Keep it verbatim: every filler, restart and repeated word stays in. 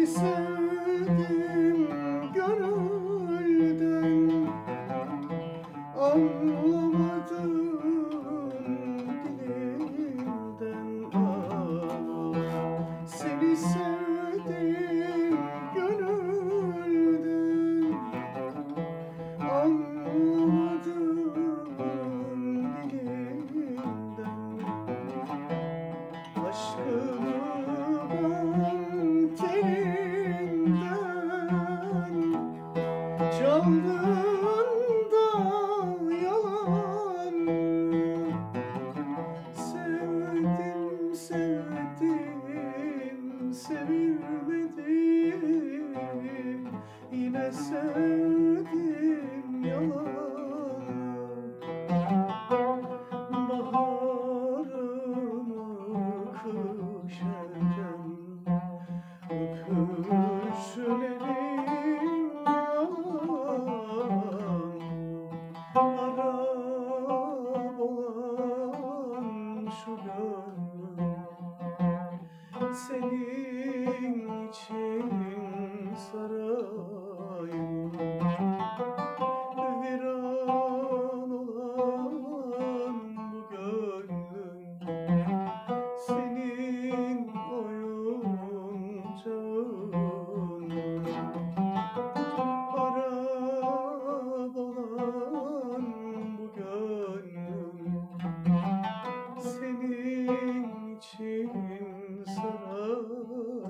Seni sevdim gönülden, anlamadım dilimden. Ah, seni sevdim gönülden, anlamadım dilimden. Aşkımı ben telinden çaldığında yalan. Sevdim, sevdim, sevilmedim, yine sevdim yalan. Baharımı kış eden öpüşlerin yalan. Harap olan şu gönlüm senin için sarayım. Viran olan bu gönlüm senin oyuncağın. Harap olan bu gönlüm senin için sarayım.